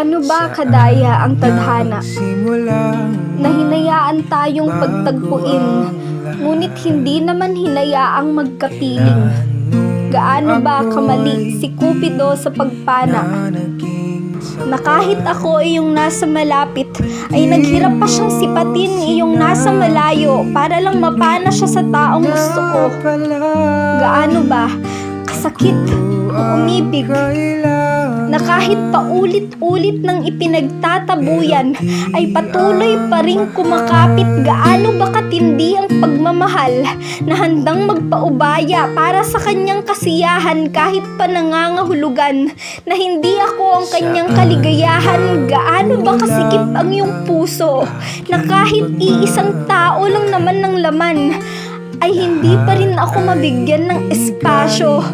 Gaano ba kadaya ang tadhana na hinayaan tayong pagtagpuin, ngunit hindi naman hinayaang magkapiling. Gaano ba kamali si Cupido sa pagpana, na kahit ako iyong nasa malapit, ay naghirap pa siyang sipatin iyong nasa malayo para lang mapana siya sa taong gusto ko. Gaano ba kasakit ang umibig, na kahit paulit-ulit ng ipinagtatabuyan, ay patuloy pa rin kumakapit. Gaano ba katindi ang pagmamahal, na handang magpaubaya para sa kanyang kasiyahan kahit pa nangangahulugan, na hindi ako ang kanyang kaligayahan. Gaano ba kasikip ang iyong puso, na kahit iisang tao lang naman ng laman, ay hindi pa rin ako mabigyan ng espasyo.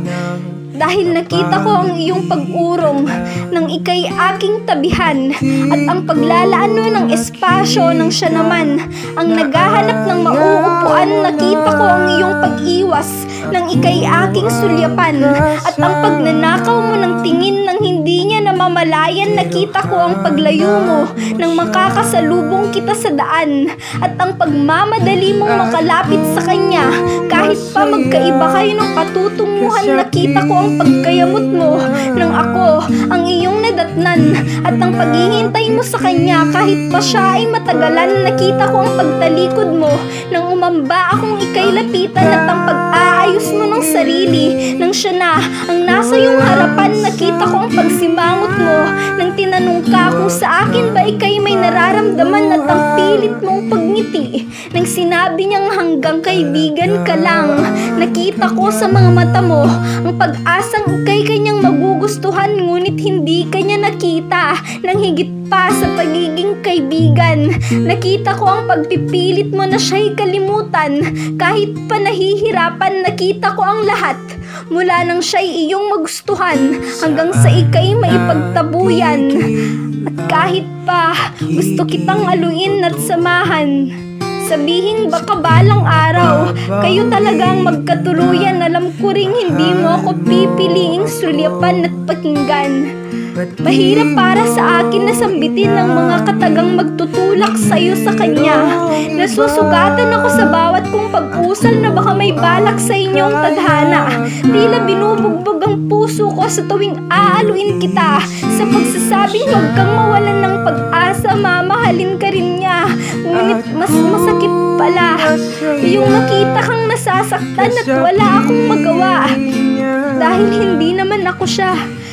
Dahil nakita ko ang iyong pag-urong nang ika'y aking tabihan, at ang paglalaan mo ng espasyo nang siya naman ang naghahanap ng mauupuan. Nakita ko ang iyong pag-iwas nang ika'y aking sulyapan, at ang pagnanakaw mo ng tingin nang hindi niya namamalayan. Nakita ko ang paglayo mo nang makakasalubong kita sa daan, at ang pagmamadali mong makalapit sa kanya kahit pa magkaiba kayo ng patutunguhan. Nakita ko ang pagkayamot mo nang ako ang iyong nadatnan, at ang paghihintay mo sa kanya kahit pa siya ay matagalan. Nakita ko ang pagtalikod mo nang umamba akong ika'y lapitan, at ang pag-aayos mo ng sarili nang siya na ang nasa iyong harapan. Nakita ko ang pagsimangot mo nang tinanong ka kung sa akin ba ika'y may nararamdaman, at ang pilit mong pagngiti nang sinabi niyang hanggang kaibigan ka lang. Nakita ko sa mga mata mo ang pag-asang ika'y kanyang magugustuhan, ngunit hindi kanya nakita nang higit pa sa pagiging kaibigan. Nakita ko ang pagpipilit mo na siya'y kalimutan kahit pa nahihirapan. Nakita ko ang lahat mula nang siya'y iyong magustuhan hanggang sa ika'y maipagtabuyan. At kahit pa gusto kitang aluin at samahan, sabihin baka balang araw kayo talagang magkatuluyan, alam ko ring hindi mo ako pipiliing sulyapan at pakinggan. Mahirap para sa akin na sambitin ng mga katagang magtutulak sa'yo sa kanya. Nasusugatan ako sa bawat kong pag-usal na baka may balak sa inyong tadhana. Tila binubugbog ang puso ko sa tuwing aaluin kita, sa pagsasabing huwag kang mawalan ng pag-asa, mamahalin ka rin niya. Ngunit mas masakit pala yung nakita kang nasasaktan at wala akong magawa, dahil hindi naman ako siya.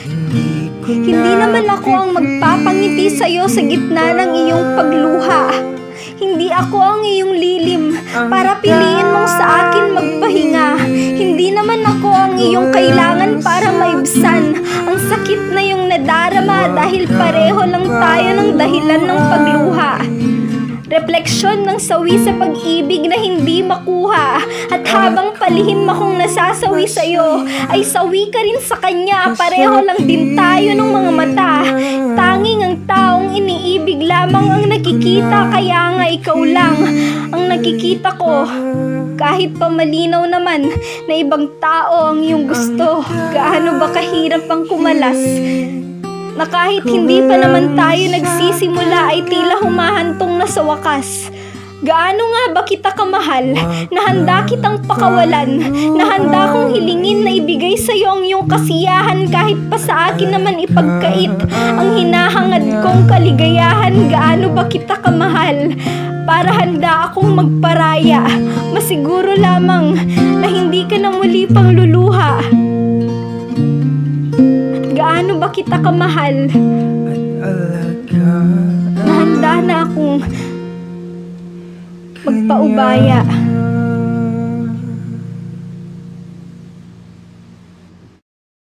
Hindi naman ako ang magpapangiti sa'yo sa gitna ng iyong pagluha. Hindi ako ang iyong lilim para piliin mong sa akin magpahinga. Hindi naman ako ang iyong kailangan para maibsan ang sakit na iyong nadarama, dahil pareho lang tayo ng dahilan ng pagluha. Refleksyon ng sawi sa pag-ibig na hindi makuha, at habang palihim akong nasasawi sa'yo, ay sawi ka rin sa kanya. Pareho lang din tayo ng mga mata. Tanging ang taong iniibig lamang ang nakikita, kaya nga ikaw lang ang nakikita ko. Kahit pa malinaw naman na ibang tao ang iyong gusto, gaano ba kahirap ang kumalas, na kahit hindi pa naman tayo nagsisimula ay tila humahantong na sa wakas. Gaano nga ba kita kamahal, na handa kitang pakawalan, na handa kong hilingin na ibigay sa iyo ang iyong kasiyahan kahit pa sa akin naman ipagkait ang hinahangad kong kaligayahan. Gaano ba kita kamahal para handa akong magparaya, masiguro lamang na hindi ka na muli pang luluha. Gaano ba kita kamahal, na handa na akong magpaubaya.